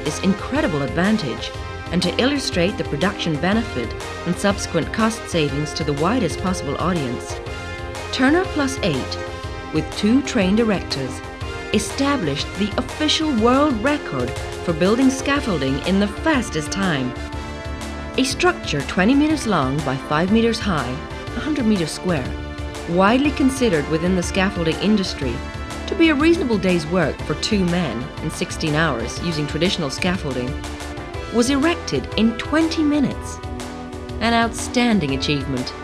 this incredible advantage and to illustrate the production benefit and subsequent cost savings to the widest possible audience, Turner Plus 8, with 2 trained erectors, established the official world record for building scaffolding in the fastest time. A structure 20 meters long by 5 meters high, 100 meters square, widely considered within the scaffolding industry to be a reasonable day's work for 2 men in 16 hours using traditional scaffolding, was erected in 20 minutes. An outstanding achievement.